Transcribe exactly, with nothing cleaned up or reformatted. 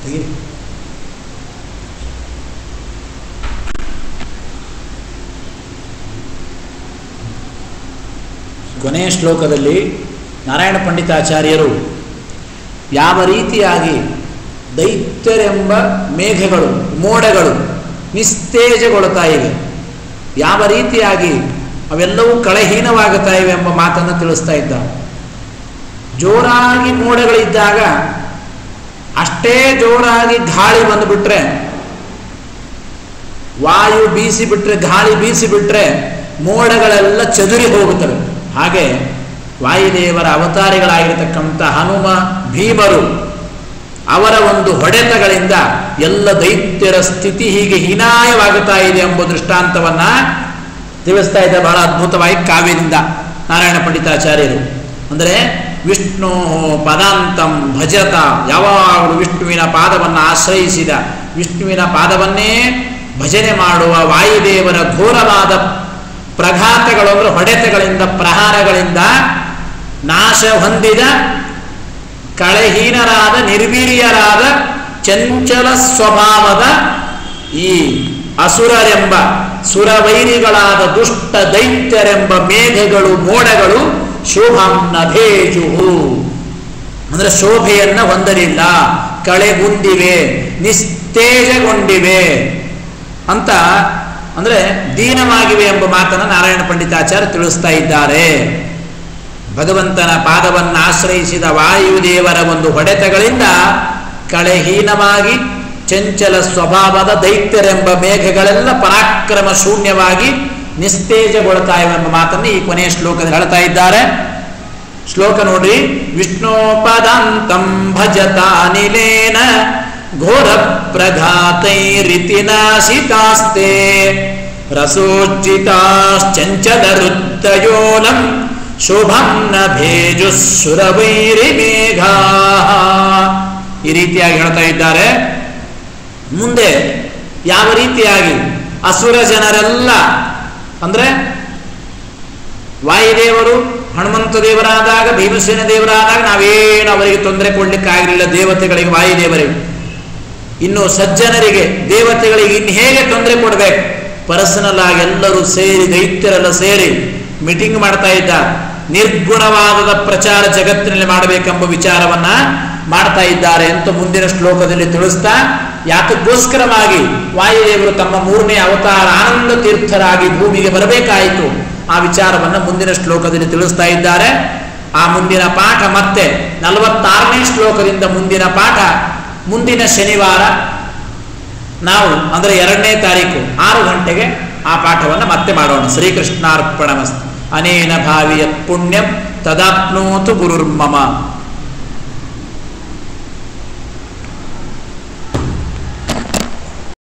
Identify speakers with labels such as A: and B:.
A: ಕೊನೆಯ ಶ್ಲೋಕದಲ್ಲಿ ನಾರಾಯಣ ಪಂಡಿತಾಚಾರ್ಯರು ಯಾವ ರೀತಿಯಾಗಿ ದೈತ್ಯರೆಂಬ ಮೇಘಗಳು ಮೋಡಗಳು ನಿಸ್ತೇಜಗೊಳ್ತಾ ಇವೆ, ಯಾವ ರೀತಿಯಾಗಿ ಅವೆಲ್ಲವೂ ಕಳಹೀನವಾಗುತ್ತಾ ಇವೆ ಎಂಬ ಮಾತನ್ನು ತಿಳಿಸ್ತಾ ಇದ್ದಾರೆ. ಜೋರಾಗಿ ಮೋಡಗಳಿದ್ದಾಗ ಅಷ್ಟೇ ಜೋರಾಗಿ ಗಾಳಿ ಬಂದುಬಿಟ್ರೆ, ವಾಯು ಬೀಸಿ ಬಿಟ್ರೆ, ಗಾಳಿ ಬೀಸಿ ಬಿಟ್ರೆ ಮೋಡಗಳೆಲ್ಲ ಚದುರಿ ಹೋಗುತ್ತವೆ. ಹಾಗೆ ವಾಯುದೇವರ ಅವತಾರಿಗಳಾಗಿರತಕ್ಕಂಥ ಹನುಮ ಭೀಮರು ಅವರ ಒಂದು ಹೊಡೆತಗಳಿಂದ ಎಲ್ಲ ದೈತ್ಯರ ಸ್ಥಿತಿ ಹೀಗೆ ಹೀನಾಯವಾಗುತ್ತಾ ಇದೆ ಎಂಬ ದೃಷ್ಟಾಂತವನ್ನ ತಿಳಿಸ್ತಾ ಇದ್ದ ಬಹಳ ಅದ್ಭುತವಾಗಿ ಕಾವ್ಯದಿಂದ ನಾರಾಯಣ ಪಂಡಿತಾಚಾರ್ಯರು. ಅಂದರೆ ವಿಷ್ಣು ಪದಾಂತಂ ಭಜತ, ಯಾವಾಗಲೂ ವಿಷ್ಣುವಿನ ಪಾದವನ್ನು ಆಶ್ರಯಿಸಿದ, ವಿಷ್ಣುವಿನ ಪಾದವನ್ನೇ ಭಜನೆ ಮಾಡುವ ವಾಯುದೇವರ ಘೋರವಾದ ಪ್ರಘಾತಗಳು ಅಂದರೆ ಹೊಡೆತಗಳಿಂದ ಪ್ರಹಾರಗಳಿಂದ ನಾಶ ಹೊಂದಿದ ಕಳಹೀನರಾದ ನಿರ್ವೀರ್ಯರಾದ ಚಂಚಲ ಸ್ವಭಾವದ ಈ ಅಸುರರೆಂಬ ಸುರವೈರಿಗಳಾದ ದುಷ್ಟ ದೈತ್ಯರೆಂಬ ಮೇಘಗಳು ಮೋಡಗಳು ಶೋಭಾಂ ನಭೇಜುಹು ಅಂದರೆ ಶೋಭೆಯನ್ನ ಹೊಂದಲಿಲ್ಲ, ಕಳೆಗುಂದಿವೆ, ನಿಸ್ತೇಜಗೊಂಡಿವೆ ಅಂತ ಅಂದರೆ ದೀನವಾಗಿವೆ ಎಂಬ ಮಾತನ್ನು ನಾರಾಯಣ ಪಂಡಿತಾಚಾರ್ಯ ತಿಳಿಸ್ತಾ ಇದ್ದಾರೆ. ಭಗವಂತನ ಪಾದವನ್ನು ಆಶ್ರಯಿಸಿದ ವಾಯುದೇವರ ಒಂದು ಹೊಡೆತಗಳಿಂದ ಕಳೆಹೀನವಾಗಿ ಚಂಚಲ ಸ್ವಭಾವದ ದೈತ್ಯರೆಂಬ ಮೇಘಗಳೆಲ್ಲ ಪರಾಕ್ರಮ ಶೂನ್ಯವಾಗಿ ನಿಸ್ತೇಜಗೊಳ್ತಾ ಇವೆ ಎಂಬ ಮಾತನ್ನು ಈ ಕೊನೆಯ ಶ್ಲೋಕದಲ್ಲಿ ಹೇಳ್ತಾ ಇದ್ದಾರೆ. ಶ್ಲೋಕ ನೋಡಿ, ವಿಷ್ಣೋಪದಾಂತಂ ಭಜತಾನಿಲೇನ ಘೋರ ಪ್ರಘಾತೈರಿತಿ ನಾಶಿತಾಸ್ತೆ ರಸೋಜ್ಜಿತಾಶ್ಚಂಚಲ ರುತ್ತಯೋಲಂ ಶೋಭಂ ನಭೇಜು ಸುರವೈರಿ ಮೇಘಾ. ಈ ರೀತಿಯಾಗಿ ಹೇಳ್ತಾ ಇದ್ದಾರೆ. ಮುಂದೆ ಯಾವ ರೀತಿಯಾಗಿ ಅಸುರ ಜನರೆಲ್ಲ ಅಂದರೆ ವಾಯುದೇವರು ಹನುಮಂತ ದೇವರಾದಾಗ, ಭೀಮಸೇನ ದೇವರಾದಾಗ ನಾವೇನು ಅವರಿಗೆ ತೊಂದರೆ ಕೊಡ್ಲಿಕ್ಕಾಗಲಿಲ್ಲ, ದೇವತೆಗಳಿಗೆ ವಾಯುದೇವರಿಗೆ. ಇನ್ನು ಸಜ್ಜನರಿಗೆ ದೇವತೆಗಳಿಗೆ ಇನ್ನು ಹೇಗೆ ತೊಂದರೆ ಕೊಡಬೇಕು, ಪರ್ಸನಲ್ ಆಗಿ ಎಲ್ಲರೂ ಸೇರಿ ದೈತ್ಯರೆಲ್ಲ ಸೇರಿ ಮೀಟಿಂಗ್ ಮಾಡ್ತಾ ಇದ್ದಾರೆ. ನಿರ್ಗುಣವಾದದ ಪ್ರಚಾರ ಜಗತ್ತಿನಲ್ಲಿ ಮಾಡಬೇಕೆಂಬ ವಿಚಾರವನ್ನ ಮಾಡ್ತಾ ಇದ್ದಾರೆ ಅಂತ ಮುಂದಿನ ಶ್ಲೋಕದಲ್ಲಿ ತಿಳಿಸ್ತಾ, ಯಾತಕ್ಕೋಸ್ಕರವಾಗಿ ವಾಯುದೇವರು ತಮ್ಮ ಮೂರನೇ ಅವತಾರ ಆನಂದ ತೀರ್ಥರಾಗಿ ಭೂಮಿಗೆ ಬರಬೇಕಾಯಿತು ಆ ವಿಚಾರವನ್ನು ಮುಂದಿನ ಶ್ಲೋಕದಲ್ಲಿ ತಿಳಿಸ್ತಾ ಇದ್ದಾರೆ. ಆ ಮುಂದಿನ ಪಾಠ ಮತ್ತೆ ನಲವತ್ತಾರನೇ ಶ್ಲೋಕದಿಂದ ಮುಂದಿನ ಪಾಠ ಮುಂದಿನ ಶನಿವಾರ ನಾವು ಅಂದರೆ ಎರಡನೇ ತಾರೀಕು ಆರು ಗಂಟೆಗೆ ಆ ಪಾಠವನ್ನು ಮತ್ತೆ ಮಾಡೋಣ. ಶ್ರೀಕೃಷ್ಣಾರ್ಪಣಮಸ್ತು. ಅನೇನ ಭಾವಿಯತ್ ಪುಣ್ಯಂ ತದಾಪ್ನೋತು ಗುರುರ್ಮಮ.